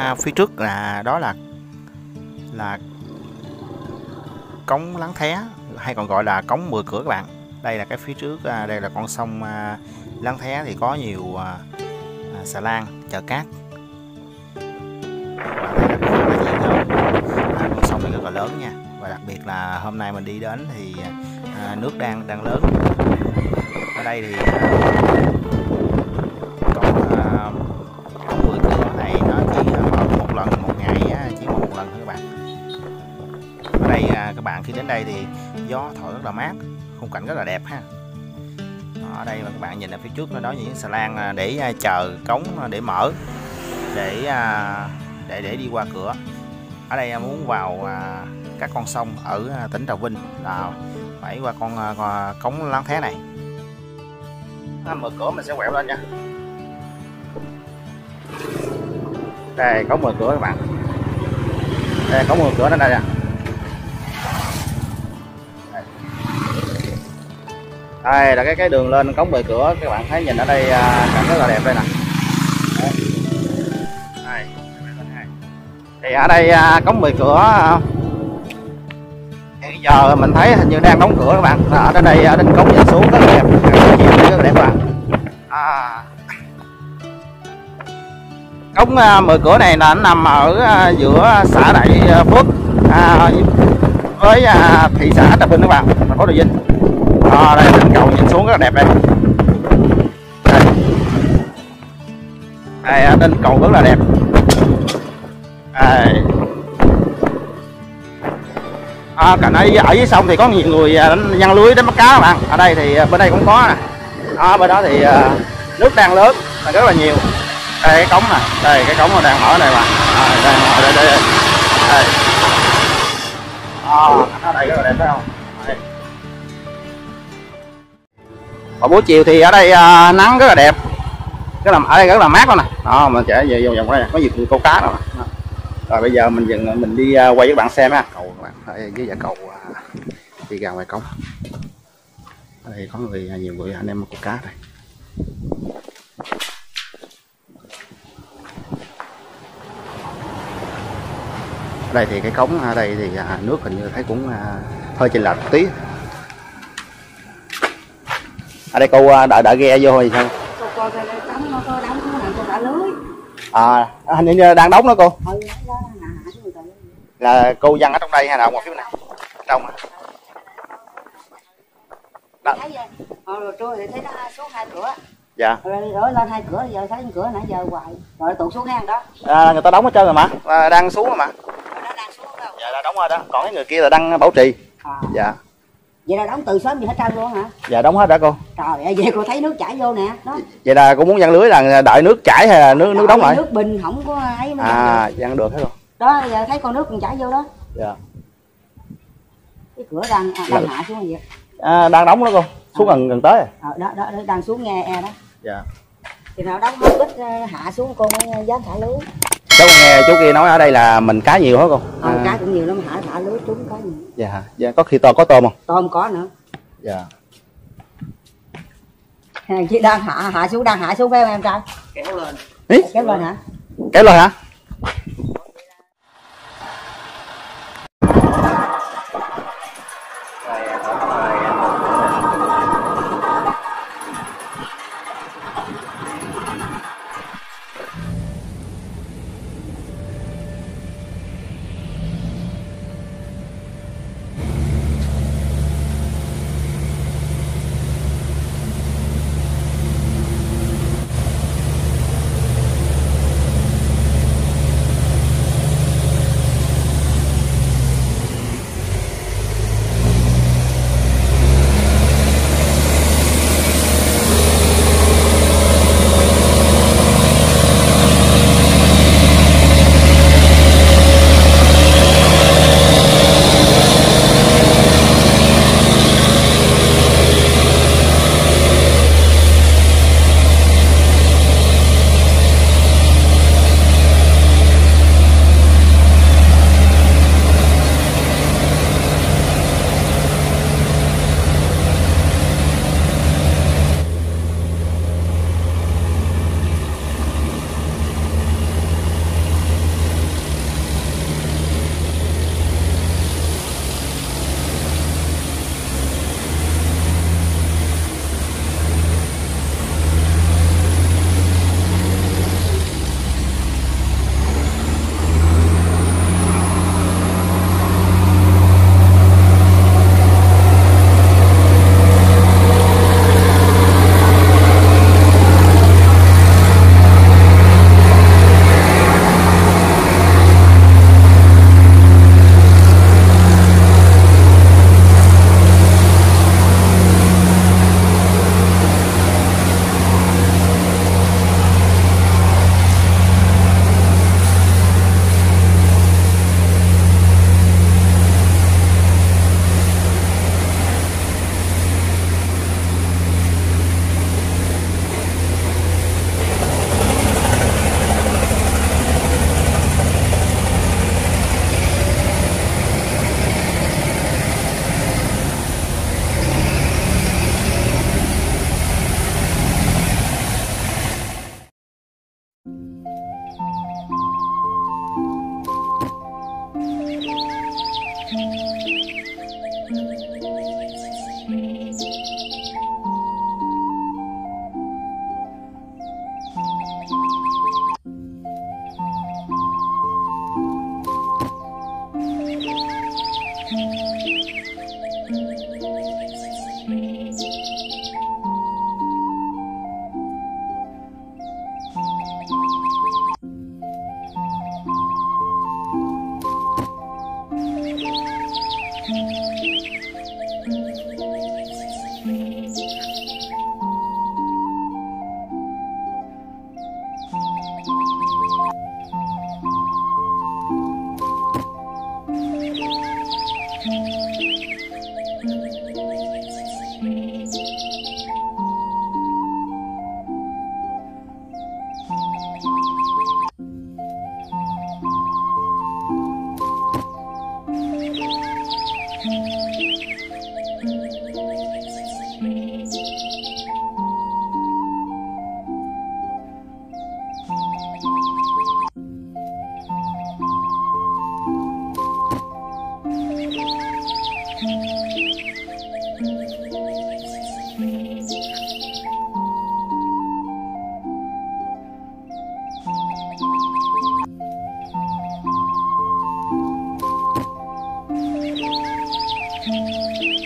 phía trước đó là cống Lán Thé, hay còn gọi là cống 10 cửa các bạn. Đây là cái phía trước, đây là con sông Lán Thé, thì có nhiều xà lan chở cát. Con sông này rất là lớn nha, và đặc biệt là hôm nay mình đi đến thì nước đang lớn. Ở đây thì cống 10 cửa này nó chỉ mở một lần một ngày, chỉ mở một lần thôi các bạn. Ở đây các bạn khi đến đây thì gió thổi rất là mát, khung cảnh rất là đẹp ha. Ở đây mà các bạn nhìn ở phía trước đó những xà lan để chờ cống để mở, để đi qua cửa. Ở đây muốn vào các con sông ở tỉnh Trà Vinh là phải qua cống Lán Thé này. Mở cửa mình sẽ quẹo lên nha. Đây cống 10 cửa các bạn. Đây cống 10 cửa nó đây nè. Đây là cái đường lên cống 10 cửa, các bạn thấy nhìn ở đây cảnh rất là đẹp đây nè. Đây. Thì ở đây cống 10 cửa hiện giờ mình thấy hình như đang đóng cửa các bạn. Ở trên đây trên cống nhìn xuống rất là đẹp, rất là đẹp các bạn. Cống 10 cửa này là nằm ở giữa xã Đại Phước với thị xã Trà Vinh các bạn, thành phố Trà Vinh. Đây trên cầu nhìn xuống rất là đẹp đây. Đây trên cầu rất là đẹp. Cạnh ở dưới sông thì có nhiều người giăng lưới đánh bắt cá các bạn. Ở đây thì bên đây cũng có nè. Bên đó thì nước đang lớn rất là nhiều. Đây cái cống nè, đây cái cống đang mở này bạn. Đây. Ở đây rất là đẹp phải không? Vào buổi chiều thì ở đây nắng rất là đẹp, ở đây rất là mát luôn nè. Mình sẽ về vòng đây có nhiều câu cá rồi. Rồi bây giờ mình đi quay với các bạn xem ha. Cầu các bạn, ở dưới cầu đi ra ngoài cống. Ở đây có nhiều người anh em câu cá đây. Ở đây thì cái cống ở đây thì nước hình như thấy cũng hơi chênh lệch một tí. Ở đây cô đợi ghe vô hay sao? Hình như đang đóng đó cô. Là cô dân ở trong đây hay là ngoài phía bên này? Trong à? Rồi trưa thì thấy nó xuống 2 cửa. Dạ. Rồi lên 2 cửa, giờ thấy cửa nãy giờ hoài. Rồi tụt xuống ngang đó. Người ta đóng hết trơn rồi mà, đang xuống rồi mà. Nó đang xuống đâu? Dạ là đóng rồi đó, còn cái người kia là đang bảo trì. Dạ. Vậy là đóng từ sớm gì hết trơn luôn hả? Dạ đóng hết đã cô. Trời ơi, vậy cô thấy nước chảy vô nè, đó. Vậy là cô muốn giăng lưới là đợi nước chảy hay là nước đóng lại? Nước bình không có ấy mới giăng được hết rồi. Đó, giờ thấy con nước còn chảy vô đó. Dạ. Cái cửa đang hạ xuống rồi vậy. Đang đóng đó cô, xuống gần tới rồi. Đó đang xuống nghe đó. Dạ. Thì nào đóng hết ít hạ xuống cô mới dám thả lưới. Cháu nghe chú kia nói ở đây là mình cá nhiều hả cô? Cá cũng nhiều lắm, thả lưới trúng cá nhiều. Dạ, có khi có tôm không? Tôm có nữa. Dạ. Chị đang hạ xuống phải không em trai? Kéo lên. Kéo lên hả? Kéo lên hả? Thank you.